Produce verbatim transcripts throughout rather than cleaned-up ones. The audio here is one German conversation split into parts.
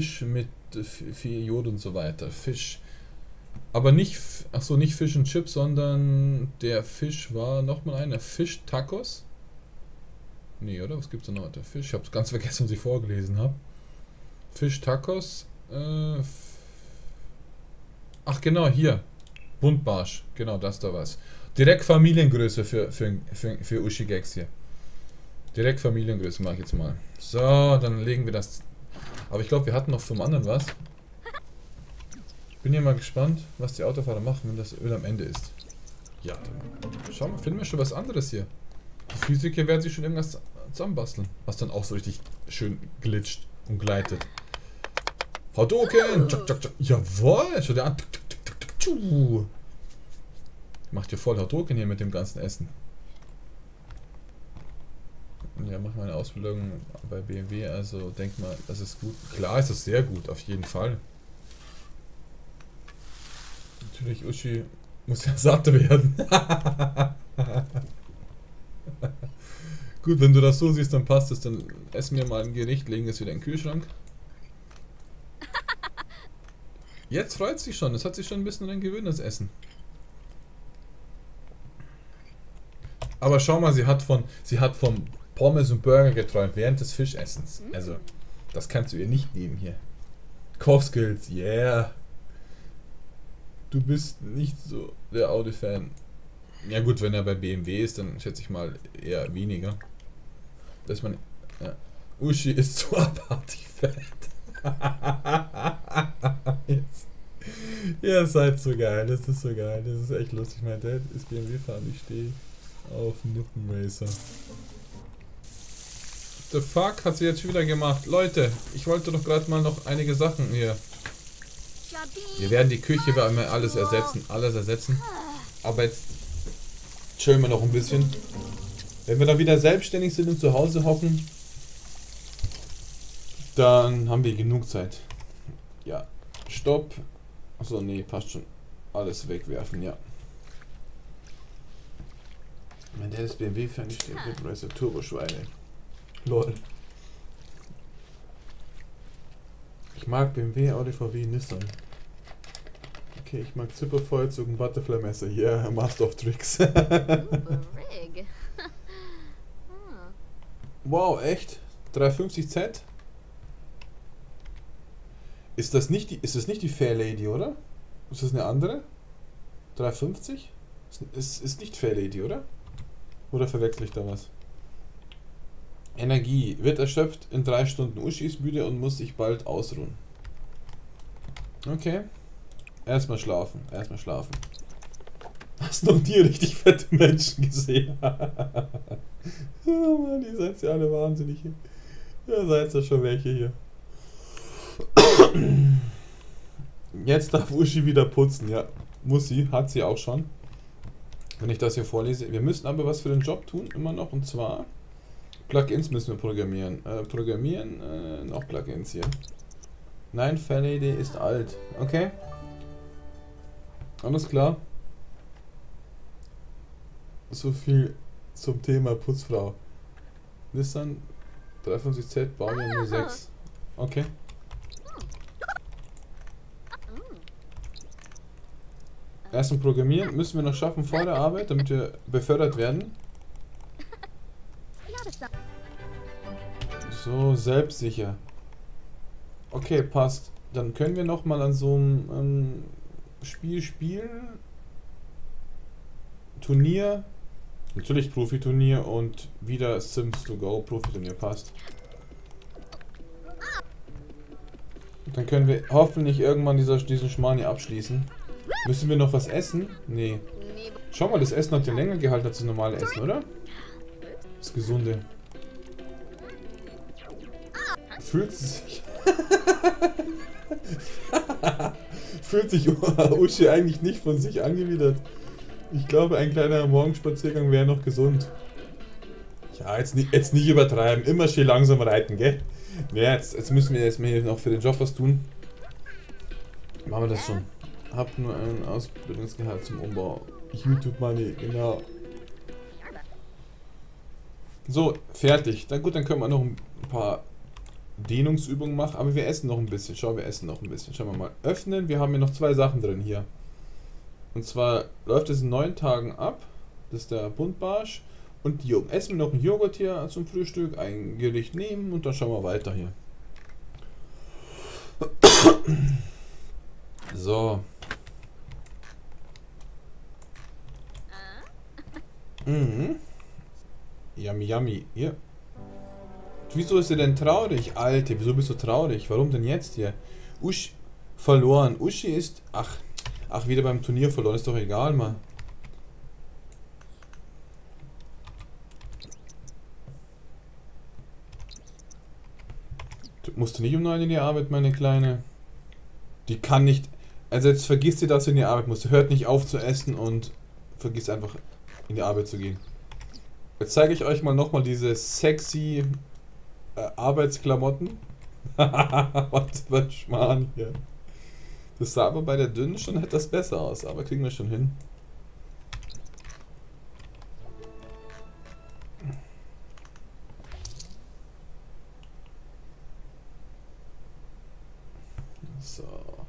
Fisch mit viel Jod und so weiter. Fisch. Aber nicht, ach so, nicht Fish and Chips, sondern der Fisch war nochmal einer. Fisch-Tacos? Nee, oder? Was gibt's da noch? Der Fisch. Ich hab's ganz vergessen, was ich vorgelesen habe. Fisch-Tacos. Äh, ach genau, hier. Buntbarsch. Genau, das da was. Direkt Familiengröße für, für, für, für Uschi-Gags hier. Direkt Familiengröße mache ich jetzt mal. So, dann legen wir das. Aber ich glaube, wir hatten noch vom anderen was. Bin ja mal gespannt, was die Autofahrer machen, wenn das Öl am Ende ist. Ja, dann schauen wir, finden wir schon was anderes hier. Die Physiker werden sich schon irgendwas zusammenbasteln, was dann auch so richtig schön glitscht und gleitet. Hadouken! Jawohl! Schau dir an! Macht ja voll Hadouken hier mit dem ganzen Essen. Ja, mach meine Ausbildung bei B M W, also denk mal, das ist gut. Klar ist das sehr gut, auf jeden Fall. Natürlich, Uschi muss ja satt werden. Gut, wenn du das so siehst, dann passt es. Dann essen wir mal ein Gericht, legen es wieder in den Kühlschrank. Jetzt freut sie schon. Es hat sich schon ein bisschen daran gewöhnt, das Essen. Aber schau mal, sie hat von, sie hat vom Pommes und Burger geträumt während des Fischessens. Also, das kannst du ihr nicht nehmen hier. Kochskills, yeah. Du bist nicht so der Audi-Fan. Ja gut, wenn er bei B M W ist, dann schätze ich mal eher weniger. Dass man... Ja. Uschi ist so abartig fett. Jetzt. Ihr seid so geil, das ist so geil, das ist echt lustig. Mein Dad ist B M W-Fahren, ich stehe auf Nuppenracer. The fuck hat sie jetzt schon wieder gemacht? Leute, ich wollte doch gerade mal noch einige Sachen hier. Wir werden die Küche bei mir alles ersetzen, alles ersetzen. Aber jetzt chillen wir noch ein bisschen. Wenn wir dann wieder selbstständig sind und zu Hause hocken, dann haben wir genug Zeit. Ja, stopp. Achso, nee, passt schon. Alles wegwerfen, ja. Mein Dad ist B M W-Fan, ich stehe mit Racer Turbo-Schweine. Lol. Ich mag B M W, Audi, V W, Nissan. Okay, ich mag Zipperfeuerzug und Butterfly-Messer. Yeah, Master of Tricks. Wow, echt? dreihundertfünfzig Z? Ist das nicht die, ist das nicht die Fair Lady, oder? Ist das eine andere? dreihundertfünfzig? Ist, ist, ist nicht Fair Lady, oder? Oder verwechsel ich da was? Energie. Wird erschöpft in drei Stunden. Uschi ist müde und muss sich bald ausruhen. Okay. Erstmal schlafen. Erstmal schlafen. Hast noch nie richtig fette Menschen gesehen? Oh Mann, ihr seid ja alle wahnsinnig hier. Ihr seid ja schon welche hier. Jetzt darf Uschi wieder putzen. Ja, muss sie. Hat sie auch schon. Wenn ich das hier vorlese. Wir müssen aber was für den Job tun. Immer noch. Und zwar Plugins müssen wir programmieren. Äh, programmieren. Äh, noch Plugins hier. Nein, Fair Lady ist alt. Okay. Alles klar. So viel zum Thema Putzfrau. Nissan dreihundertfünfzig Z, Baujahr null sechs. Okay. Erst ein Programmieren müssen wir noch schaffen vor der Arbeit, damit wir befördert werden. So, selbstsicher. Okay, passt. Dann können wir noch mal an so einem ähm, Spiel spielen. Turnier. Natürlich Profiturnier und wieder Sims to Go. Profiturnier passt. Dann können wir hoffentlich irgendwann dieser, diesen Schmarrn abschließen. Müssen wir noch was essen? Nee. Schau mal, das Essen hat ja länger gehalten als das normale Essen, oder? Das Gesunde. Fühlt sich... Fühlt sich Uschi eigentlich nicht von sich angewidert. Ich glaube, ein kleiner Morgenspaziergang wäre noch gesund. Ja, jetzt nicht, jetzt nicht übertreiben. Immer schön langsam reiten, gell? Ja, jetzt, jetzt müssen wir erstmal hier noch für den Job was tun. Machen wir das schon. Habt nur ein Ausbildungsgehalt zum Umbau. YouTube Money, genau. So, fertig. Dann gut, dann können wir noch ein paar Dehnungsübungen mache, aber wir essen noch ein bisschen. Schau, wir essen noch ein bisschen. Schauen wir mal. Öffnen, wir haben hier noch zwei Sachen drin hier. Und zwar läuft es in neun Tagen ab. Das ist der Buntbarsch. Und die essen wir noch einen Joghurt hier zum Frühstück, ein Gericht nehmen und dann schauen wir weiter hier. So. Mhm. Yummy, yummy. Hier. Wieso ist sie denn traurig? Alter, wieso bist du traurig? Warum denn jetzt hier? Usch, verloren. Uschi ist... Ach, ach, wieder beim Turnier verloren. Ist doch egal, Mann. Du musst nicht um neun in die Arbeit, meine Kleine. Die kann nicht... Also jetzt vergisst sie, dass sie in die Arbeit muss. Hört nicht auf zu essen und vergisst einfach in die Arbeit zu gehen. Jetzt zeige ich euch mal nochmal diese sexy äh, Arbeitsklamotten. Was für ein Schmarrn hier. Das sah aber bei der dünnen schon etwas besser aus, aber kriegen wir schon hin. So.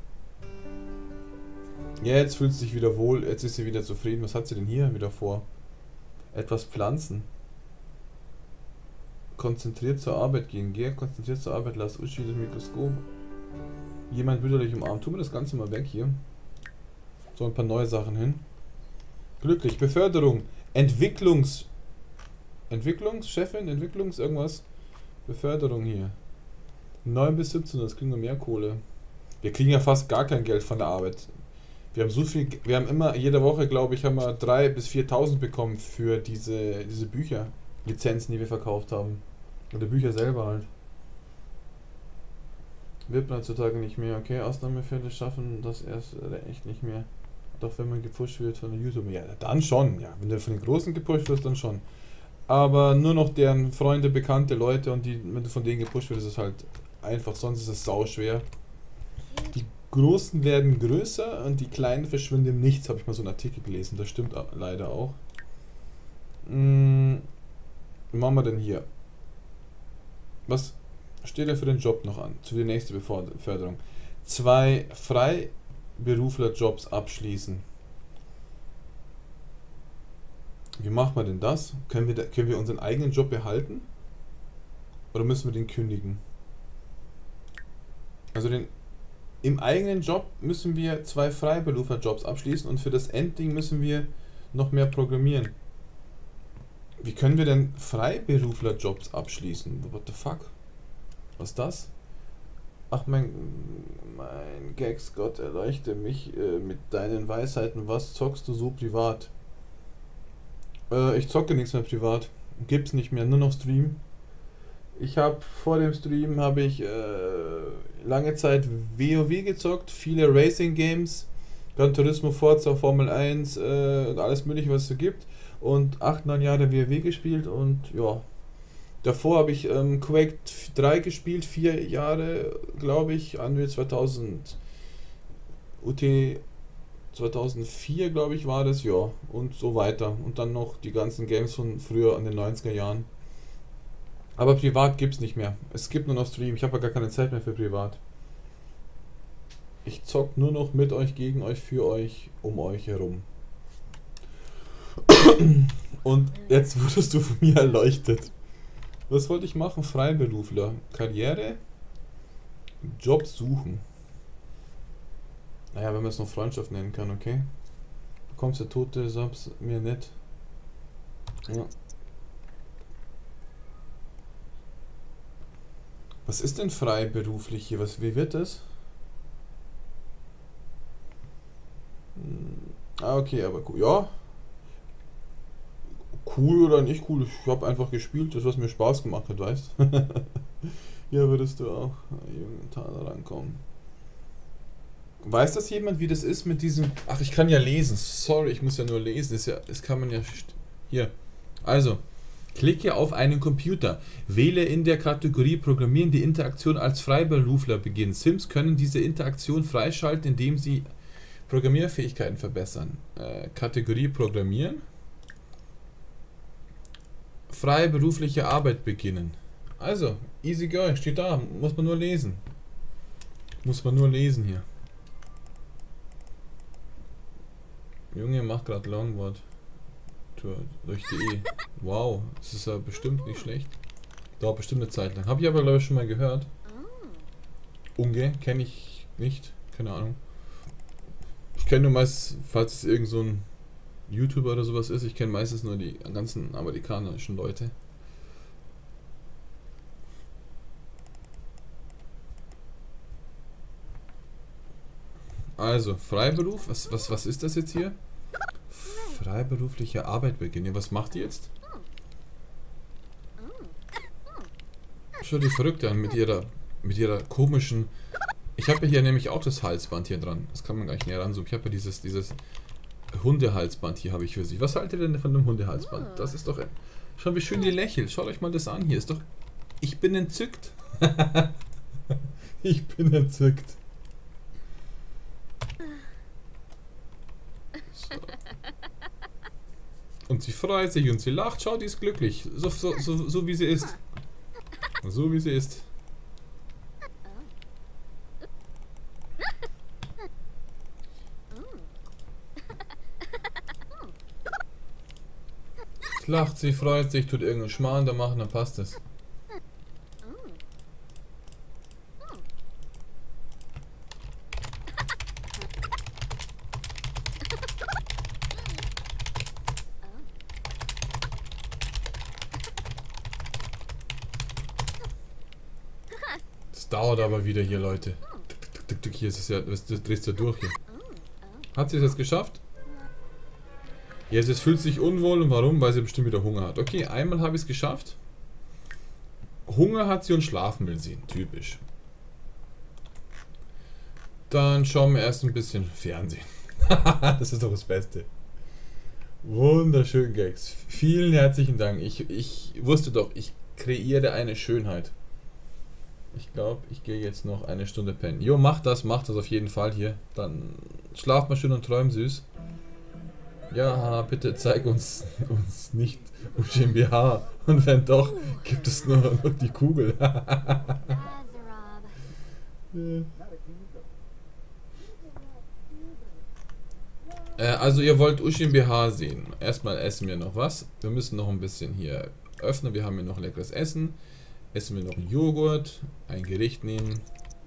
Ja, jetzt fühlt sie sich wieder wohl, jetzt ist sie wieder zufrieden. Was hat sie denn hier wieder vor? Etwas pflanzen. Konzentriert zur Arbeit gehen. Geh konzentriert zur Arbeit, lass Uschi das Mikroskop. Jemand brüderlich umarmt. Tun wir das Ganze mal weg hier. So, ein paar neue Sachen hin. Glücklich. Beförderung. Entwicklungs... Entwicklungschefin? Entwicklungs... irgendwas? Beförderung hier. neun bis siebzehn, das kriegen wir mehr Kohle. Wir kriegen ja fast gar kein Geld von der Arbeit. Wir haben so viel... Wir haben immer, jede Woche, glaube ich, haben wir dreitausend bis viertausend bekommen für diese, diese Bücher. Lizenzen, die wir verkauft haben. Oder Bücher selber halt. Wird man heutzutage nicht mehr. Okay, Ausnahmefälle schaffen das erst echt nicht mehr. Doch wenn man gepusht wird von der YouTube. Ja, dann schon. Ja, wenn du von den Großen gepusht wirst, dann schon. Aber nur noch deren Freunde, bekannte Leute und die, wenn du von denen gepusht wirst, ist es halt einfach. Sonst ist es sau schwer. Die Großen werden größer und die Kleinen verschwinden im Nichts, habe ich mal so einen Artikel gelesen. Das stimmt leider auch. Hm, was machen wir denn hier? Was steht da für den Job noch an? Zu der nächsten Beförderung. Zwei Freiberuflerjobs abschließen. Wie machen wir denn das? Können wir, da, können wir unseren eigenen Job behalten? Oder müssen wir den kündigen? Also den, im eigenen Job müssen wir zwei Freiberuflerjobs abschließen und für das Endding müssen wir noch mehr programmieren. Wie können wir denn Freiberuflerjobs abschließen? What the fuck? Was ist das? Ach mein, mein Gags, Gott erleuchte mich äh, mit deinen Weisheiten. Was zockst du so privat? Äh, ich zocke nichts mehr privat. Gibt's nicht mehr, nur noch Stream. Ich habe vor dem Stream habe ich äh, lange Zeit WoW gezockt, viele Racing Games, Gran Turismo, Forza, Formel eins äh, und alles mögliche, was es so gibt. Und acht, neun Jahre WoW gespielt und ja. Davor habe ich ähm, Quake drei gespielt, vier Jahre, glaube ich, Unreal zweitausend, U T zweitausendvier, glaube ich, war das, ja, und so weiter. Und dann noch die ganzen Games von früher in den neunziger Jahren. Aber privat gibt es nicht mehr. Es gibt nur noch Stream, ich habe ja gar keine Zeit mehr für privat. Ich zock nur noch mit euch, gegen euch, für euch, um euch herum. Und jetzt wurdest du von mir erleuchtet. Was wollte ich machen? Freiberufler. Karriere. Jobs suchen. Naja, wenn man es noch Freundschaft nennen kann, okay? Bekommst du tote Subs mir nicht. Ja. Was ist denn freiberuflich hier? Was, wie wird das? Hm. Ah, okay, aber cool. Ja. Cool oder nicht cool, ich habe einfach gespielt, das was mir Spaß gemacht hat, weißt du? Hier würdest du auch Jungen rankommen. Weiß das jemand, wie das ist mit diesem... Ach, ich kann ja lesen, sorry, ich muss ja nur lesen, das, ja, das kann man ja... Hier, also, klicke auf einen Computer, wähle in der Kategorie Programmieren die Interaktion als Freiberufler beginnen. Sims können diese Interaktion freischalten, indem sie Programmierfähigkeiten verbessern. Äh, Kategorie Programmieren. Freiberufliche Arbeit beginnen. Also, easy going, steht da, muss man nur lesen. Muss man nur lesen hier. Junge macht gerade Longboard Tour durch die E. Wow, das ist ja bestimmt nicht schlecht. Dauert bestimmt eine Zeit lang. Habe ich aber glaube ich schon mal gehört. Unge, kenne ich nicht, keine Ahnung. Ich kenne nur meist, falls es irgend so ein YouTuber oder sowas ist, ich kenne meistens nur die ganzen amerikanischen Leute. Also, Freiberuf, was, was, was ist das jetzt hier? Freiberufliche Arbeit beginnen. Was macht die jetzt? Schau die Verrückte an mit ihrer, mit ihrer komischen... Ich habe ja hier nämlich auch das Halsband hier dran. Das kann man gar nicht näher ranzoomen. Ich habe ja dieses, dieses Hundehalsband hier habe ich für sie. Was haltet ihr denn von dem Hundehalsband? Das ist doch... Schau, wie schön die lächelt. Schaut euch mal das an hier. Ist doch... Ich bin entzückt. Ich bin entzückt. So. Und sie freut sich und sie lacht. Schau, die ist glücklich. So, so, so, so wie sie ist. So wie sie ist. Lacht sie, freut sich, tut irgendeinen Schmarrn da machen, dann passt es. Das dauert aber wieder hier, Leute. Hier ist es ja, das drehst du ja durch hier. Hat sie es jetzt geschafft? Jetzt es fühlt sich unwohl und warum? Weil sie bestimmt wieder Hunger hat. Okay, einmal habe ich es geschafft. Hunger hat sie und schlafen will sie. Typisch. Dann schauen wir erst ein bisschen Fernsehen. Das ist doch das Beste. Wunderschön, Gags. Vielen herzlichen Dank. Ich, ich wusste doch, ich kreiere eine Schönheit. Ich glaube, ich gehe jetzt noch eine Stunde pennen. Jo, mach das, mach das auf jeden Fall hier. Dann schlaf mal schön und träum süß. Ja, bitte zeig uns, uns nicht U G M B H. Und wenn doch, gibt es nur noch die Kugel. äh, also ihr wollt U G M B H sehen. Erstmal essen wir noch was. Wir müssen noch ein bisschen hier öffnen. Wir haben hier noch leckeres Essen. Essen wir noch einen Joghurt. Ein Gericht nehmen.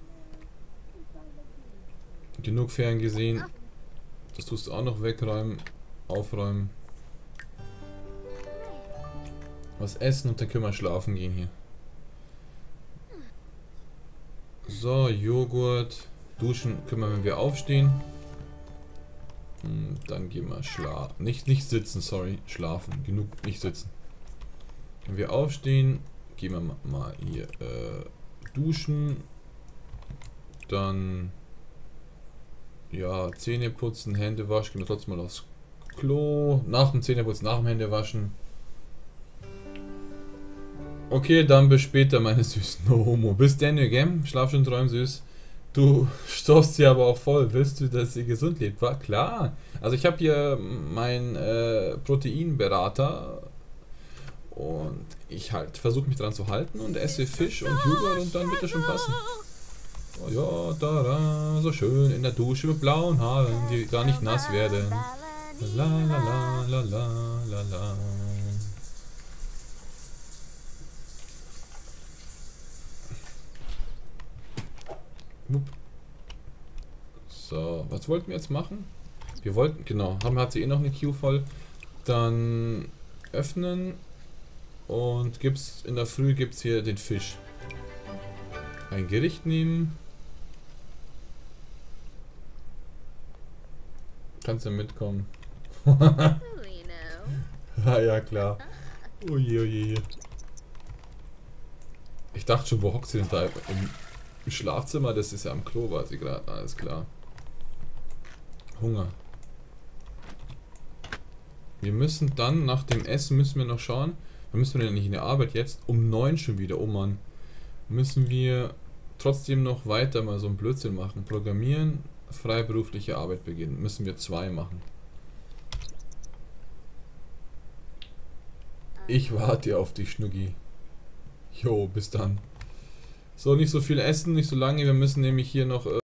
Genug ferngesehen. Das tust du auch noch wegräumen. Aufräumen. Was essen und dann können wir schlafen gehen hier. So, Joghurt. Duschen können wir, wenn wir aufstehen. Und dann gehen wir schlafen. Nicht, nicht sitzen, sorry. Schlafen. Genug, nicht sitzen. Wenn wir aufstehen, gehen wir mal hier äh, duschen. Dann ja, Zähne putzen, Hände waschen. Gehen wir trotzdem mal aufs Klo. Nach dem Zähneputzen, nach dem Händewaschen. Okay, dann bis später, meine Süßen. No homo. Bis dann, gell? Schlaf schon, träum süß. Du stoffst sie aber auch voll. Willst du, dass sie gesund lebt? War klar. Also ich habe hier meinen äh, Proteinberater. Und ich halt versuche mich dran zu halten und esse Fisch und Joghurt und dann wird das schon passen. Oh ja, da, da, so schön in der Dusche mit blauen Haaren, die gar nicht nass werden. La la la la la la la. So, was wollten wir jetzt machen? Wir wollten, genau, haben hat sie eh noch eine Queue voll. Dann öffnen und gibt's in der Früh gibt's hier den Fisch. Ein Gericht nehmen. Kannst du mitkommen? Ah ja, klar. Ui, ui. Ich dachte schon, wo hockt sie denn da? Im, Im Schlafzimmer? Das ist ja am Klo, war sie gerade. Alles klar. Hunger. Wir müssen dann, nach dem Essen müssen wir noch schauen. Dann müssen wir ja nicht in der Arbeit jetzt. Um neun schon wieder. Oh Mann. Müssen wir trotzdem noch weiter mal so ein Blödsinn machen. Programmieren, freiberufliche Arbeit beginnen. Müssen wir zwei machen. Ich warte auf dich, Schnucki. Jo, bis dann. So, nicht so viel essen, nicht so lange. Wir müssen nämlich hier noch... Äh